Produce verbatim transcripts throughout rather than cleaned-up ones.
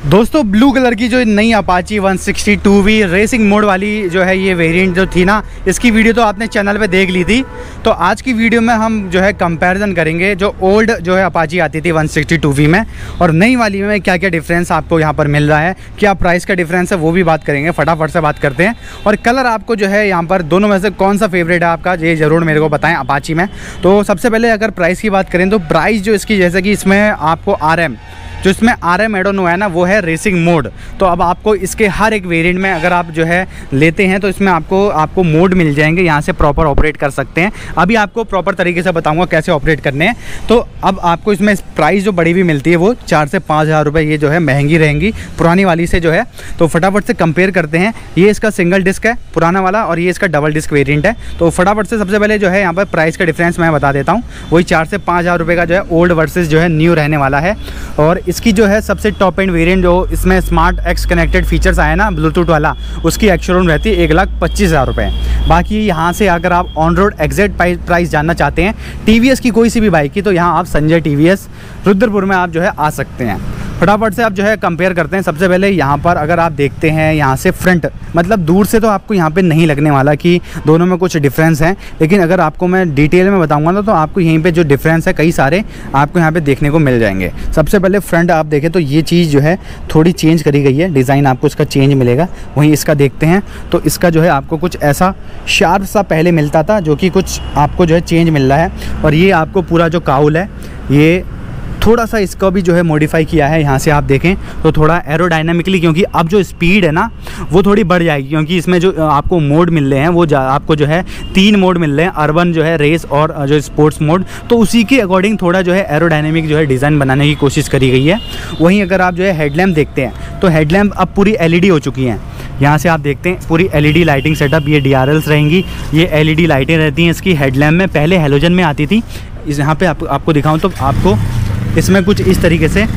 दोस्तों blue colour की जो नई Apache one sixty two V racing mode वाली जो है ये वेरिएंट जो थी ना, इसकी वीडियो तो आपने चैनल पे देख ली थी। तो आज की वीडियो में हम जो है कंपैरिजन करेंगे जो ओल्ड जो है अपाची आती थी वन सिक्सटी टू वी में और नई वाली में क्या क्या डिफरेंस आपको यहाँ पर मिल रहा है, क्या प्राइस का डिफरेंस है वो भी बात करेंगे। फटाफट से बात करते हैं। और कलर आपको जो है यहाँ पर दोनों में से कौन सा फेवरेट है आपका, ये ज़रूर मेरे को बताएँ अपाची में। तो सबसे पहले अगर प्राइस की बात करें तो प्राइस जो इसकी, जैसे कि इसमें आपको आर एम जो इसमें आर एम एड ऑन हुआ है ना, वो है रेसिंग मोड। तो अब आपको इसके हर एक वेरिएंट में अगर आप जो है लेते हैं तो इसमें आपको आपको मोड मिल जाएंगे, यहाँ से प्रॉपर ऑपरेट कर सकते हैं। अभी आपको प्रॉपर तरीके से बताऊंगा कैसे ऑपरेट करने हैं। तो अब आपको इसमें प्राइस जो बड़ी हुई मिलती है वो चार से पाँच हज़ार रुपये ये जो है महंगी रहेंगी पुरानी वाली से जो है। तो फटाफट से कंपेयर करते हैं। ये इसका सिंगल डिस्क है पुराना वाला और ये इसका डबल डिस्क वेरिएंट है। तो फटाफट से सबसे पहले जो है यहाँ पर प्राइस का डिफरेंस मैं बता देता हूँ। वही चार से पाँच हज़ार रुपये का जो है ओल्ड वर्सेस जो है न्यू रहने वाला है। और इसकी जो है सबसे टॉप एंड वेरिएंट जो इसमें स्मार्ट एक्स कनेक्टेड फीचर्स आए ना ब्लूटूथ वाला, उसकी एक्स-शोरूम रहती है एक लाख पच्चीस हज़ार रुपये। बाकी यहाँ से अगर आप ऑन रोड एग्जैक्ट प्राइस जानना चाहते हैं टीवीएस की कोई सी भी बाइक की, तो यहाँ आप संजय टीवीएस रुद्रपुर में आप जो है आ सकते हैं। फटाफट से आप जो है कंपेयर करते हैं। सबसे पहले यहाँ पर अगर आप देखते हैं यहाँ से फ्रंट, मतलब दूर से तो आपको यहाँ पे नहीं लगने वाला कि दोनों में कुछ डिफरेंस है, लेकिन अगर आपको मैं डिटेल में बताऊंगा ना तो आपको यहीं पे जो डिफरेंस है कई सारे आपको यहाँ पे देखने को मिल जाएंगे। सबसे पहले फ्रंट आप देखें तो ये चीज़ जो है थोड़ी चेंज करी गई है, डिज़ाइन आपको इसका चेंज मिलेगा। वहीं इसका देखते हैं तो इसका जो है आपको कुछ ऐसा शार्प सा पहले मिलता था, जो कि कुछ आपको जो है चेंज मिल रहा है। और ये आपको पूरा जो काउल है ये थोड़ा सा इसका भी जो है मॉडिफाई किया है। यहाँ से आप देखें तो थोड़ा एरोडायनामिकली, क्योंकि अब जो स्पीड है ना वो थोड़ी बढ़ जाएगी, क्योंकि इसमें जो आपको मोड मिल रहे हैं वो आपको जो है तीन मोड मिल रहे हैं, अर्बन जो है, रेस और जो स्पोर्ट्स मोड। तो उसी के अकॉर्डिंग थोड़ा जो है एरोडायनामिक जो है डिज़ाइन बनाने की कोशिश करी गई है। वहीं अगर आप जो है हेडलैम्प देखते हैं तो हेडलैम्प अब पूरी एल ई डी हो चुकी हैं। यहाँ से आप देखते हैं पूरी L E D lighting setup, ये डी आर एल्स रहेंगी, ये एल ई डी लाइटें रहती हैं इसकी हेडलैम्प में। पहले हेलोजन में आती थी, इस यहाँ पे आप, आपको दिखाऊँ तो आपको इसमें कुछ इस तरीके से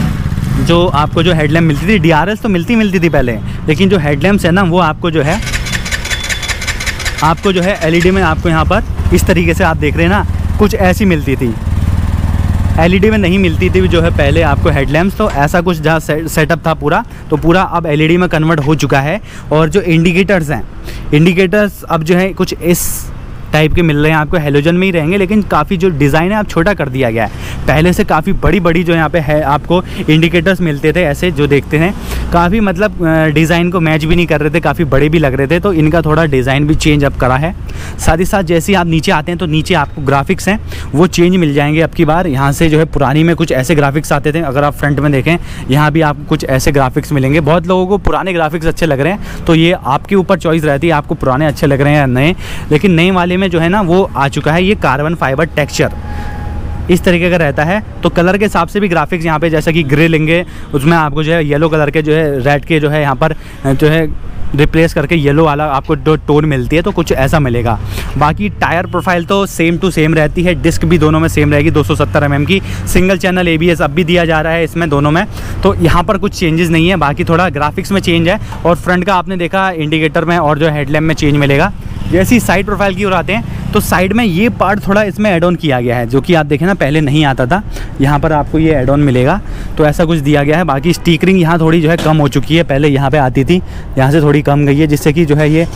जो आपको जो हेडलैम्प मिलती थी, डी आर एल्स तो मिलती मिलती थी पहले, लेकिन जो हेडलैम्प्स है ना वो आपको जो है आपको जो है एल ई डी में आपको यहाँ पर इस तरीके से आप देख रहे हैं ना, कुछ ऐसी मिलती थी। एल ई डी में नहीं मिलती थी जो है पहले आपको हेडलैम्प्स। तो ऐसा कुछ जहाँ से, सेटअप था पूरा, तो पूरा अब एल ई डी में कन्वर्ट हो चुका है। और जो इंडिकेटर्स हैं, इंडिकेटर्स अब जो है कुछ इस टाइप के मिल रहे हैं आपको, हेलोजन में ही रहेंगे, लेकिन काफ़ी जो डिज़ाइन है आप छोटा कर दिया गया है। पहले से काफ़ी बड़ी बड़ी जो यहाँ पे है आपको इंडिकेटर्स मिलते थे ऐसे, जो देखते हैं काफ़ी मतलब डिज़ाइन को मैच भी नहीं कर रहे थे, काफ़ी बड़े भी लग रहे थे। तो इनका थोड़ा डिज़ाइन भी चेंज अब करा है। साथ ही साथ जैसे ही आप नीचे आते हैं तो नीचे आपको ग्राफिक्स हैं वो चेंज मिल जाएंगे अब की बार। यहाँ से जो है पुरानी में कुछ ऐसे ग्राफिक्स आते थे, अगर आप फ्रंट में देखें यहाँ भी आपको कुछ ऐसे ग्राफिक्स मिलेंगे। बहुत लोगों को पुराने ग्राफिक्स अच्छे लग रहे हैं, तो ये आपके ऊपर चॉइस रहती है आपको पुराने अच्छे लग रहे हैं या नए। लेकिन नए वाले में जो है ना वो आ चुका है ये कार्बन फाइबर टेक्सचर, इस तरीके का रहता है। तो कलर के हिसाब से भी ग्राफिक्स यहाँ पे, जैसा कि ग्रे लेंगे उसमें आपको जो है येलो कलर के जो है रेड के जो है यहाँ पर जो है रिप्लेस करके येलो वाला आपको जो टोन मिलती है, तो कुछ ऐसा मिलेगा। बाकी टायर प्रोफाइल तो सेम टू सेम रहती है, डिस्क भी दोनों में सेम रहेगी, दो सौ सत्तर एम एम की। Single channel A B S अब भी दिया जा रहा है इसमें दोनों में, तो यहाँ पर कुछ चेंजेस नहीं है। बाकी थोड़ा ग्राफिक्स में चेंज है। और फ्रंट का आपने देखा इंडिकेटर में और जो हेडलैम्प में चेंज मिलेगा। जैसी साइड प्रोफाइल की ओर आते हैं तो साइड में ये पार्ट थोड़ा इसमें एड ऑन किया गया है, जो कि आप देखें ना पहले नहीं आता था, यहाँ पर आपको ये एड ऑन मिलेगा। तो ऐसा कुछ दिया गया है। बाकी स्टिकरिंग यहाँ थोड़ी जो है कम हो चुकी है, पहले यहाँ पे आती थी, यहाँ से थोड़ी कम गई है, जिससे कि जो है ये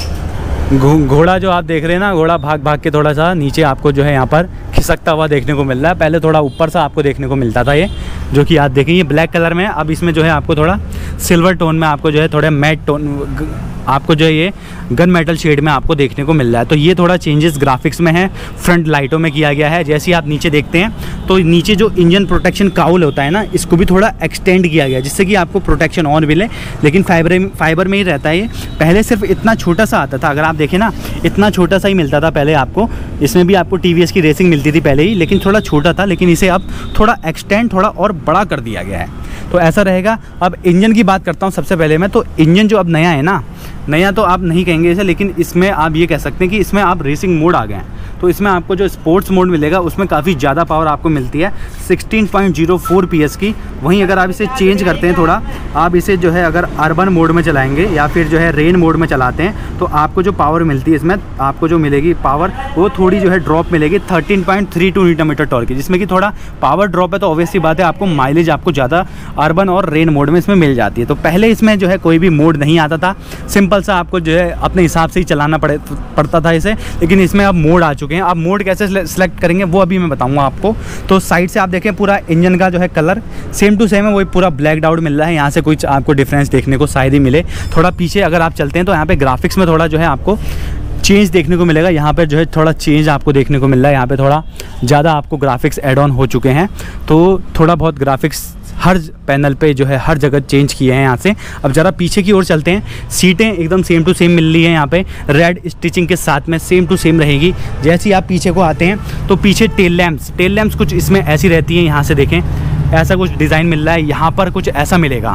घोड़ा जो आप देख रहे हैं ना, घोड़ा भाग भाग के थोड़ा सा नीचे आपको जो है यहाँ पर खिसकता हुआ देखने को मिल रहा है। पहले थोड़ा ऊपर सा आपको देखने को मिलता था ये, जो कि आप देखें ये ब्लैक कलर में है। अब इसमें जो है आपको थोड़ा सिल्वर टोन में आपको जो है थोड़ा मैट टोन आपको जो है ये गन मेटल शेड में आपको देखने को मिल रहा है। तो ये थोड़ा चेंजेस ग्राफिक्स में है, फ्रंट लाइटों में किया गया है। जैसे ही आप नीचे देखते हैं तो नीचे जो इंजन प्रोटेक्शन काउल होता है ना, इसको भी थोड़ा एक्सटेंड किया गया है, जिससे कि आपको प्रोटेक्शन और मिले। लेकिन फाइबर फाइबर में ही रहता है ये। पहले सिर्फ इतना छोटा सा आता था, अगर आप देखें ना इतना छोटा सा ही मिलता था पहले आपको। इसमें भी आपको टी वी एस की रेसिंग मिलती थी पहले ही, लेकिन थोड़ा छोटा था, लेकिन इसे अब थोड़ा एक्सटेंड थोड़ा और बड़ा कर दिया गया है। तो ऐसा रहेगा। अब इंजन की बात करता हूँ सबसे पहले मैं, तो इंजन जो अब नया है ना, नया तो आप नहीं कहेंगे इसे, लेकिन इसमें आप ये कह सकते हैं कि इसमें आप रेसिंग मोड आ गए हैं। तो इसमें आपको जो स्पोर्ट्स मोड मिलेगा उसमें काफ़ी ज़्यादा पावर आपको मिलती है sixteen point zero four P S की। वहीं अगर आप इसे चेंज करते हैं थोड़ा, आप इसे जो है अगर अर्बन मोड में चलाएंगे या फिर जो है रेन मोड में चलाते हैं तो आपको जो पावर मिलती है इसमें आपको जो मिलेगी पावर वो थोड़ी जो है ड्रॉप मिलेगी thirteen point three two newton metre torque की, जिसमें कि थोड़ा पावर ड्रॉप है तो ऑब्वियसली बात है आपको माइलेज आपको ज़्यादा अर्बन और रेन मोड में इसमें मिल जाती है। तो पहले इसमें जो है कोई भी मोड नहीं आता था, सिंपल सा आपको जो है अपने हिसाब से ही चलाना पड़े पड़ता था इसे, लेकिन इसमें अब मोड आ चुके हैं। आप मोड कैसे सेलेक्ट करेंगे वो अभी मैं बताऊंगा आपको। तो साइड से आप देखें पूरा इंजन का जो है कलर सेम टू सेम है, वही पूरा ब्लैक आउट मिल रहा है, यहाँ से कुछ आपको डिफरेंस देखने को शायद ही मिले। थोड़ा पीछे अगर आप चलते हैं तो यहाँ पे ग्राफिक्स में थोड़ा जो है आपको चेंज देखने को मिलेगा, यहाँ पे जो है थोड़ा चेंज आपको देखने को मिल रहा है, यहाँ पे थोड़ा ज़्यादा आपको ग्राफिक्स ऐड ऑन हो चुके हैं। तो थोड़ा बहुत ग्राफिक्स हर पैनल पे जो है हर जगह चेंज किए हैं यहाँ से। अब ज़रा पीछे की ओर चलते हैं, सीटें एकदम सेम टू सेम मिल रही हैं यहाँ पे, रेड स्टिचिंग के साथ में सेम टू सेम रहेगी। जैसे ही आप पीछे को आते हैं तो पीछे टेल लैम्प्स टेल लैम्प्स कुछ इसमें ऐसी रहती हैं, यहाँ से देखें ऐसा कुछ डिज़ाइन मिल रहा है, यहाँ पर कुछ ऐसा मिलेगा।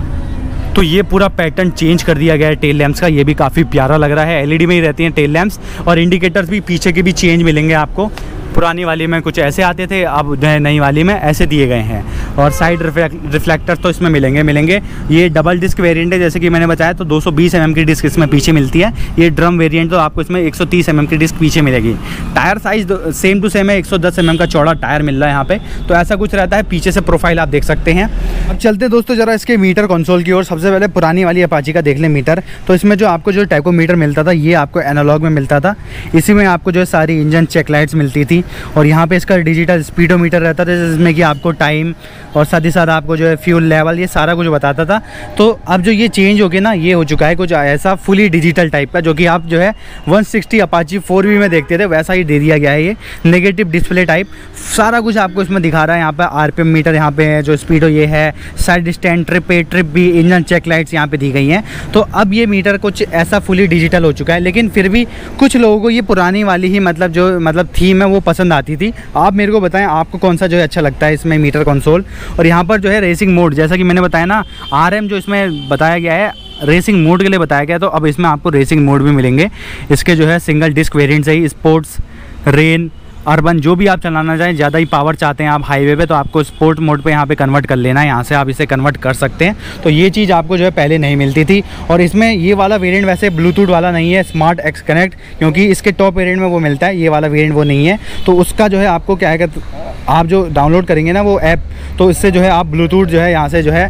तो ये पूरा पैटर्न चेंज कर दिया गया है टेल लैम्प्स का, ये भी काफ़ी प्यारा लग रहा है। एलईडी में ही रहती हैं टेल लैम्प्स, और इंडिकेटर्स भी पीछे के भी चेंज मिलेंगे आपको। पुरानी वाली में कुछ ऐसे आते थे, अब नई वाली में ऐसे दिए गए हैं। और साइड रिफ्लेक्टर तो इसमें मिलेंगे मिलेंगे ये डबल डिस्क वेरिएंट है, जैसे कि मैंने बताया। तो दो सौ बीस एम एम की डिस्क इसमें पीछे मिलती है। ये ड्रम वेरिएंट तो आपको इसमें एक सौ तीस एम एम की डिस्क पीछे मिलेगी। Tyre size same to same है, एक सौ दस एम एम का चौड़ा टायर मिल रहा है यहाँ पे। तो ऐसा कुछ रहता है, पीछे से प्रोफाइल आप देख सकते हैं। अब चलते दोस्तों जरा इसके मीटर कंसोल की ओर। सबसे पहले पुरानी वाली अपाची का देख लें मीटर। तो इसमें जो आपको जो टैकोमीटर मिलता था ये आपको एनालॉग में मिलता था। इसी में आपको जो है सारी इंजन चेक लाइट्स मिलती थी, और यहाँ पे इसका डिजिटल स्पीडोमीटर रहता था जिसमें कि आपको टाइम और साथ ही साथ आपको जो है फ्यूल लेवल ये सारा कुछ बताता था। तो अब जो ये चेंज हो गया ना, ये हो चुका है कुछ ऐसा फुली डिजिटल टाइप का, जो कि आप जो है one sixty Apache four V में देखते थे वैसा ही दे दिया गया है। ये नेगेटिव डिस्प्ले टाइप सारा कुछ आपको इसमें दिखा रहा है। यहाँ पे आरपीएम मीटर यहाँ पे है, जो स्पीडो ये है, side stand, trip A trip भी, इंजन चेक लाइट्स यहाँ पे दी गई हैं। तो अब ये मीटर कुछ ऐसा फुली डिजिटल हो चुका है, लेकिन फिर भी कुछ लोगों को ये पुरानी वाली ही मतलब जो मतलब थीम है वो पसंद आती थी। आप मेरे को बताएं आपको कौन सा जो है अच्छा लगता है इसमें मीटर कंसोल। और यहाँ पर जो है रेसिंग मोड, जैसा कि मैंने बताया ना, आरएम जो इसमें बताया गया है रेसिंग मोड के लिए बताया गया, तो अब इसमें आपको रेसिंग मोड भी मिलेंगे। इसके जो है सिंगल डिस्क वेरिएंट है, स्पोर्ट्स, रेन, अर्बन जो भी आप चलाना चाहें, ज़्यादा ही पावर चाहते हैं आप हाईवे पे, तो आपको स्पोर्ट मोड पे यहाँ पे कन्वर्ट कर लेना है। यहाँ से आप इसे कन्वर्ट कर सकते हैं। तो ये चीज़ आपको जो है पहले नहीं मिलती थी। और इसमें ये वाला वेरिएंट वैसे ब्लूटूथ वाला नहीं है, स्मार्ट एक्स कनेक्ट, क्योंकि इसके टॉप वेरिएंट में वो मिलता है, ये वाला वेरिएंट वो नहीं है। तो उसका जो है आपको क्या है कि आप जो डाउनलोड करेंगे ना वो ऐप, तो इससे जो है आप ब्लूटूथ जो है यहाँ से जो है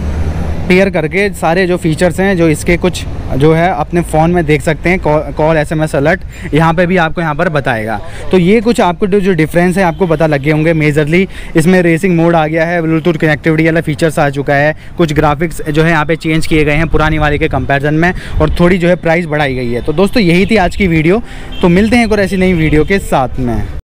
पेयर करके सारे जो फीचर्स हैं जो इसके कुछ जो है अपने फ़ोन में देख सकते हैं। कॉल, एसएमएस अलर्ट यहाँ पे भी आपको यहाँ पर बताएगा। तो ये कुछ आपको जो डिफरेंस है आपको पता लगे होंगे मेजरली। इसमें रेसिंग मोड आ गया है, ब्लूटूथ कनेक्टिविटी वाला फीचर्स आ चुका है, कुछ ग्राफिक्स जो है यहाँ पे चेंज किए गए हैं पुरानी वाले के कंपैरिजन में, और थोड़ी जो है प्राइस बढ़ाई गई है। तो दोस्तों यही थी आज की वीडियो। तो मिलते हैं एक और ऐसी नई वीडियो के साथ में।